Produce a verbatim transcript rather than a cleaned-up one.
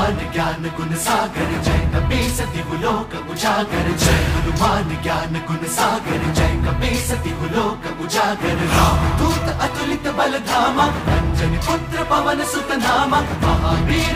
हनुमान ज्ञान गुण सागर जय कपीसति लोक उजागर जय हनुमान ज्ञान गुण सागर जय कपीसति लोक उजागर राम दूत अतुलित बल धामा अंजनी पुत्र पवन सुत नामा महावीर